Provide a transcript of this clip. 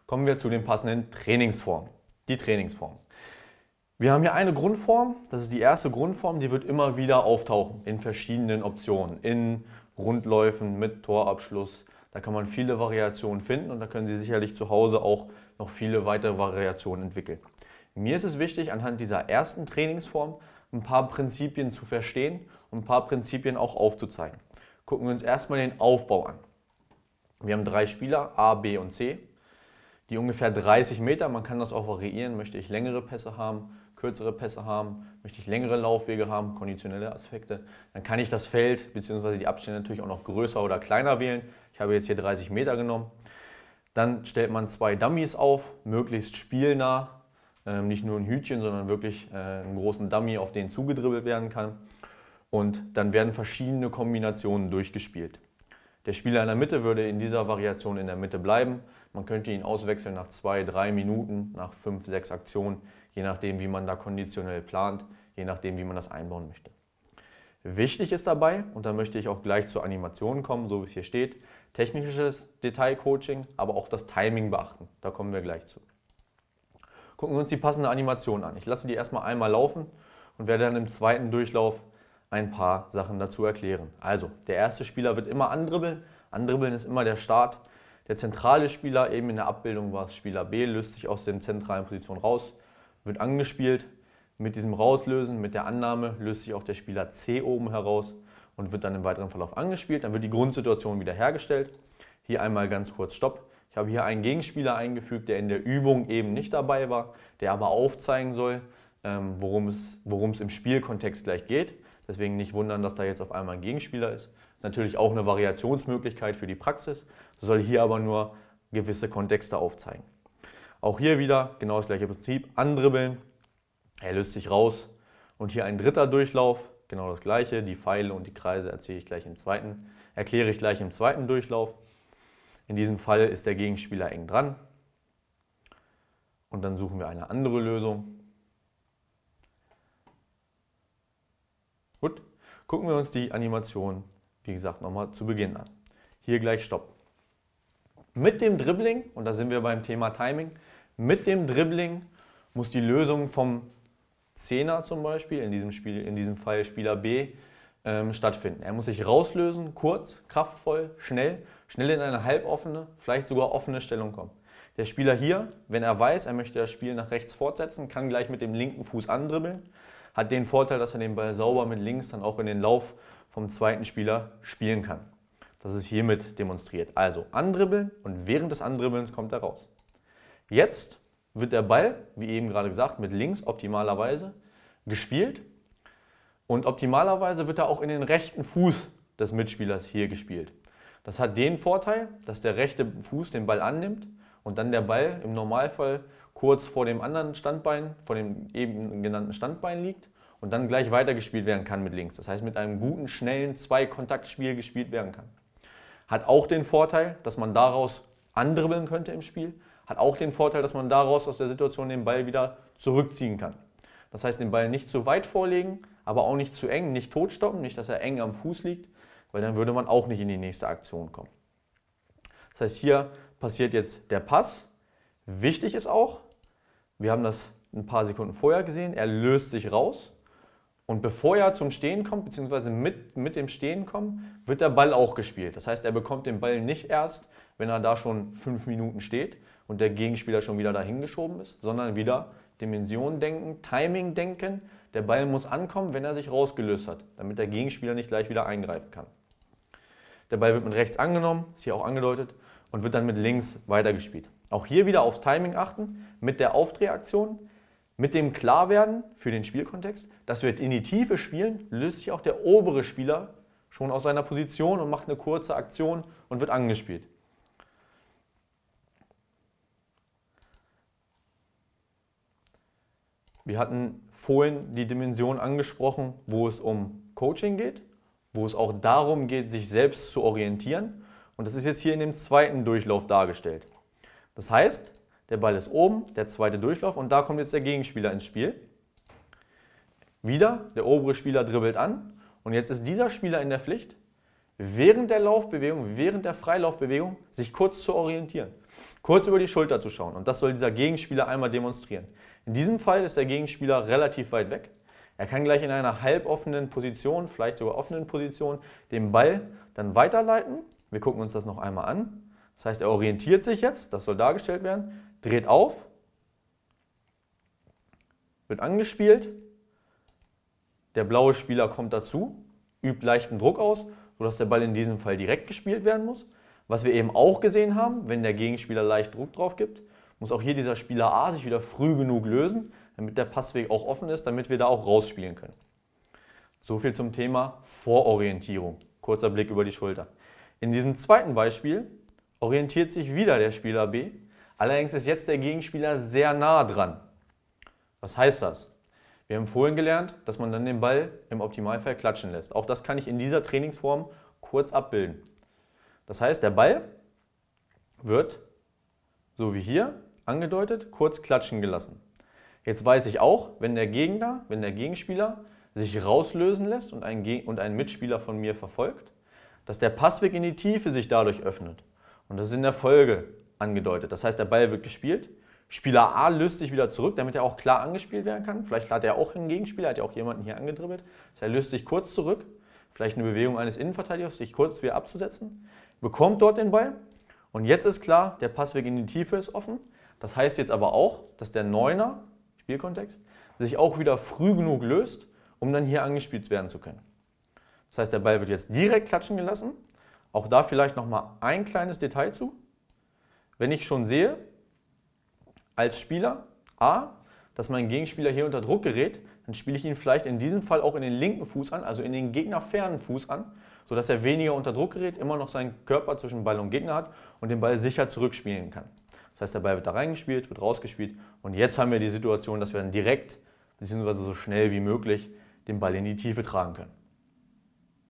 kommen wir zu den passenden Trainingsformen. Die Trainingsform. Wir haben hier eine Grundform, das ist die erste Grundform, die wird immer wieder auftauchen in verschiedenen Optionen, in Rundläufen mit Torabschluss. Da kann man viele Variationen finden und da können Sie sicherlich zu Hause auch noch viele weitere Variationen entwickeln. Mir ist es wichtig, anhand dieser ersten Trainingsform ein paar Prinzipien zu verstehen und ein paar Prinzipien auch aufzuzeigen. Gucken wir uns erstmal den Aufbau an. Wir haben 3 Spieler, A, B und C, die ungefähr 30 Meter, man kann das auch variieren, möchte ich längere Pässe haben, kürzere Pässe haben, möchte ich längere Laufwege haben, konditionelle Aspekte, dann kann ich das Feld bzw. die Abstände natürlich auch noch größer oder kleiner wählen. Ich habe jetzt hier 30 Meter genommen. Dann stellt man 2 Dummies auf, möglichst spielnah, nicht nur ein Hütchen, sondern wirklich einen großen Dummy, auf den zugedribbelt werden kann. Und dann werden verschiedene Kombinationen durchgespielt. Der Spieler in der Mitte würde in dieser Variation in der Mitte bleiben. Man könnte ihn auswechseln nach 2, 3 Minuten, nach 5, 6 Aktionen, je nachdem, wie man da konditionell plant, je nachdem, wie man das einbauen möchte. Wichtig ist dabei, und da möchte ich auch gleich zur Animation kommen, so wie es hier steht, technisches Detailcoaching, aber auch das Timing beachten. Da kommen wir gleich zu. Gucken wir uns die passende Animation an. Ich lasse die erstmal einmal laufen und werde dann im zweiten Durchlauf ein paar Sachen dazu erklären. Also, der erste Spieler wird immer andribbeln. Andribbeln ist immer der Start. Der zentrale Spieler, eben in der Abbildung war es Spieler B, löst sich aus der zentralen Position raus, wird angespielt. Mit diesem Rauslösen, mit der Annahme, löst sich auch der Spieler C oben heraus und wird dann im weiteren Verlauf angespielt. Dann wird die Grundsituation wieder hergestellt. Hier einmal ganz kurz Stopp. Ich habe hier einen Gegenspieler eingefügt, der in der Übung eben nicht dabei war, der aber aufzeigen soll, worum es im Spielkontext gleich geht. Deswegen nicht wundern, dass da jetzt auf einmal ein Gegenspieler ist. Das ist natürlich auch eine Variationsmöglichkeit für die Praxis, soll hier aber nur gewisse Kontexte aufzeigen. Auch hier wieder genau das gleiche Prinzip, andribbeln, er löst sich raus und hier ein dritter Durchlauf, genau das gleiche, die Pfeile und die Kreise erkläre ich gleich im zweiten Durchlauf. In diesem Fall ist der Gegenspieler eng dran und dann suchen wir eine andere Lösung. Gut, gucken wir uns die Animation, wie gesagt, nochmal zu Beginn an. Hier gleich Stopp. Mit dem Dribbling, und da sind wir beim Thema Timing, mit dem Dribbling muss die Lösung vom Zehner zum Beispiel, in diesem Fall Spieler B, stattfinden. Er muss sich rauslösen, kurz, kraftvoll, schnell in eine halboffene, vielleicht sogar offene Stellung kommen. Der Spieler hier, wenn er weiß, er möchte das Spiel nach rechts fortsetzen, kann gleich mit dem linken Fuß andribbeln, hat den Vorteil, dass er den Ball sauber mit links dann auch in den Lauf vom zweiten Spieler spielen kann. Das ist hiermit demonstriert. Also andribbeln und während des Andribbelns kommt er raus. Jetzt wird der Ball, wie eben gerade gesagt, mit links optimalerweise gespielt und optimalerweise wird er auch in den rechten Fuß des Mitspielers hier gespielt. Das hat den Vorteil, dass der rechte Fuß den Ball annimmt und dann der Ball im Normalfall kurz vor dem anderen Standbein, vor dem eben genannten Standbein liegt und dann gleich weitergespielt werden kann mit links. Das heißt, mit einem guten, schnellen Zwei-Kontakt-Spiel gespielt werden kann. Hat auch den Vorteil, dass man daraus andribbeln könnte im Spiel. Hat auch den Vorteil, dass man daraus aus der Situation den Ball wieder zurückziehen kann. Das heißt, den Ball nicht zu weit vorlegen, aber auch nicht zu eng, nicht totstoppen, nicht, dass er eng am Fuß liegt, weil dann würde man auch nicht in die nächste Aktion kommen. Das heißt, hier passiert jetzt der Pass. Wichtig ist auch, wir haben das ein paar Sekunden vorher gesehen, er löst sich raus und bevor er zum Stehen kommt, beziehungsweise mit dem Stehen kommen, wird der Ball auch gespielt. Das heißt, er bekommt den Ball nicht erst, wenn er da schon 5 Minuten steht und der Gegenspieler schon wieder dahin geschoben ist, sondern wieder Dimension denken, Timing denken. Der Ball muss ankommen, wenn er sich rausgelöst hat, damit der Gegenspieler nicht gleich wieder eingreifen kann. Der Ball wird mit rechts angenommen, ist hier auch angedeutet, und wird dann mit links weitergespielt. Auch hier wieder aufs Timing achten, mit der Aufdrehaktion, mit dem Klarwerden für den Spielkontext, dass wir in die Tiefe spielen, löst sich auch der obere Spieler schon aus seiner Position und macht eine kurze Aktion und wird angespielt. Wir hatten vorhin die Dimension angesprochen, wo es um Coaching geht, wo es auch darum geht, sich selbst zu orientieren. Und das ist jetzt hier in dem zweiten Durchlauf dargestellt. Das heißt, der Ball ist oben, der zweite Durchlauf und da kommt jetzt der Gegenspieler ins Spiel. Wieder, der obere Spieler dribbelt an und jetzt ist dieser Spieler in der Pflicht, während der Laufbewegung, während der Freilaufbewegung sich kurz zu orientieren. kurz über die Schulter zu schauen. Und das soll dieser Gegenspieler einmal demonstrieren. In diesem Fall ist der Gegenspieler relativ weit weg. Er kann gleich in einer halboffenen Position, vielleicht sogar offenen Position, den Ball dann weiterleiten. Wir gucken uns das noch einmal an. Das heißt, er orientiert sich jetzt, das soll dargestellt werden, dreht auf, wird angespielt, der blaue Spieler kommt dazu, übt leichten Druck aus, sodass der Ball in diesem Fall direkt gespielt werden muss. Was wir eben auch gesehen haben, wenn der Gegenspieler leicht Druck drauf gibt, muss auch hier dieser Spieler A sich wieder früh genug lösen, damit der Passweg auch offen ist, damit wir da auch rausspielen können. So viel zum Thema Vororientierung. Kurzer Blick über die Schulter. In diesem zweiten Beispiel orientiert sich wieder der Spieler B, allerdings ist jetzt der Gegenspieler sehr nah dran. Was heißt das? Wir haben vorhin gelernt, dass man dann den Ball im Optimalfall klatschen lässt. Auch das kann ich in dieser Trainingsform kurz abbilden. Das heißt, der Ball wird, so wie hier angedeutet, kurz klatschen gelassen. Jetzt weiß ich auch, wenn der Gegenspieler sich rauslösen lässt und ein Mitspieler von mir verfolgt, dass der Passweg in die Tiefe sich dadurch öffnet. Und das ist in der Folge angedeutet. Das heißt, der Ball wird gespielt. Spieler A löst sich wieder zurück, damit er auch klar angespielt werden kann. Vielleicht hat er auch einen Gegenspieler, hat ja auch jemanden hier angedribbelt. Das heißt, er löst sich kurz zurück. Vielleicht eine Bewegung eines Innenverteidigers, sich kurz wieder abzusetzen. Bekommt dort den Ball. Und jetzt ist klar, der Passweg in die Tiefe ist offen. Das heißt jetzt aber auch, dass der Neuner, Spielkontext, sich auch wieder früh genug löst, um dann hier angespielt werden zu können. Das heißt, der Ball wird jetzt direkt klatschen gelassen. Auch da vielleicht nochmal ein kleines Detail zu. Wenn ich schon sehe, als Spieler A, dass mein Gegenspieler hier unter Druck gerät, dann spiele ich ihn vielleicht in diesem Fall auch in den linken Fuß an, also in den gegnerfernen Fuß an, sodass er weniger unter Druck gerät, immer noch seinen Körper zwischen Ball und Gegner hat und den Ball sicher zurückspielen kann. Das heißt, der Ball wird da reingespielt, wird rausgespielt und jetzt haben wir die Situation, dass wir dann direkt bzw. so schnell wie möglich den Ball in die Tiefe tragen können.